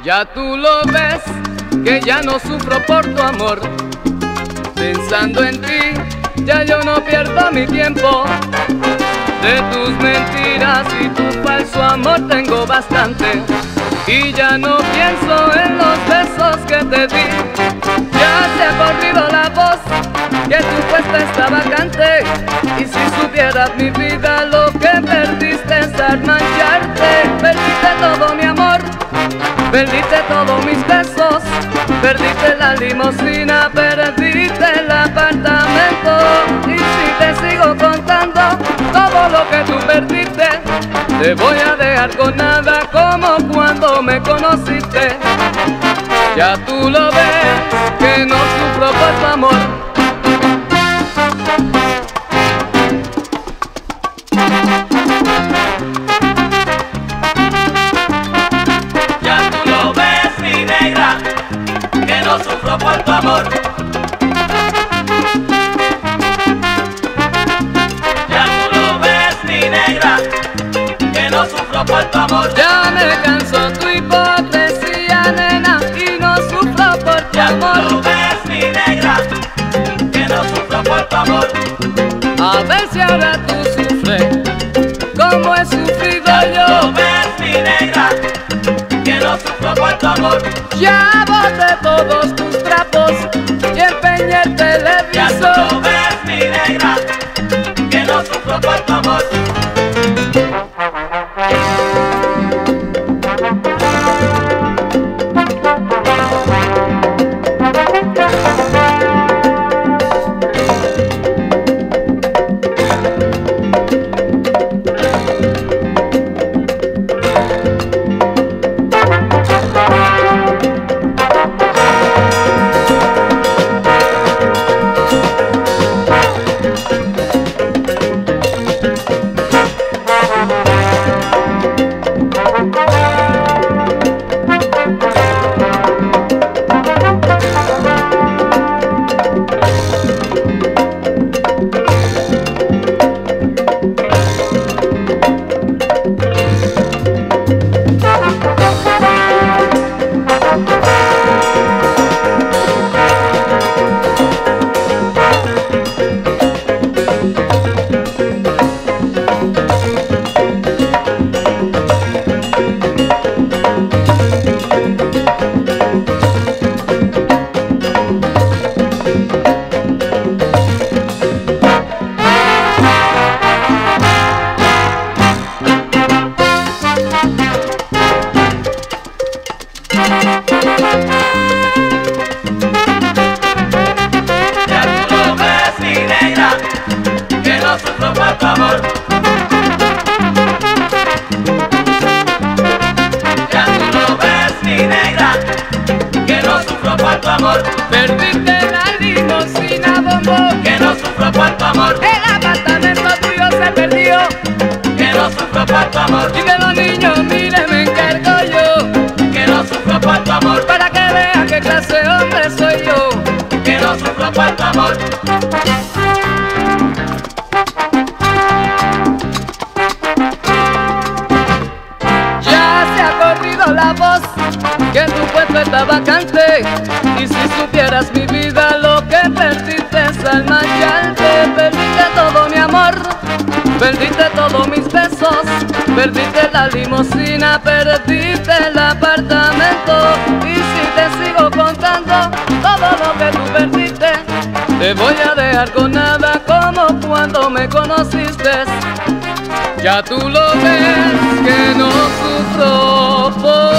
Ya tú lo ves, que ya no sufro por tu amor. Pensando en ti, ya yo no pierdo mi tiempo. De tus mentiras y tu falso amor tengo bastante. Y ya no pienso en los besos que te di. Ya se ha corrido la voz, que tu puesta está vacante. Y si supieras mi vida lo que perdiste al mancharte. Perdiste todo mi amor, perdiste todos mis besos, perdiste la limusina, perdiste el apartamento. Y si te sigo contando todo lo que tú perdiste, te voy a dejar con nada como cuando me conociste. Ya tú lo ves, que no sufro por tu amor. No sufro por tu amor. Ya tú lo ves, mi negra, que no sufro por tu amor. Ya me cansó tu hipocresía, nena, y no sufro por tu amor. Ya tú lo ves, mi negra, que no sufro por tu amor. A ver si ahora tú sufres como he sufrido yo. Ya tú lo ves, mi negra, que no sufro por tu amor. Ya boté todos tus trapos y empeñé el televisor. Ya tú lo ves, mi negra, que no sufro por tu amor. Perdiste la limusina, bombón, que no sufro por tu amor. El apartamento tuyo se perdió, que no sufro por tu amor. y de los niños, mire, me encargo yo, que no sufro por tu amor. para que vea qué clase de hombre soy yo. Que no sufro por tu amor. Ya se ha corrido la voz, que tu puesto está vacante. Y si supieras mi vida lo que perdiste al mancharte. Perdiste todo mi amor, perdiste todos mis besos, perdiste la limusina, perdiste el apartamento. Y si te sigo contando todo lo que tú perdiste, te voy a dejar con nada como cuando me conociste. Ya tú lo ves, que no sufro por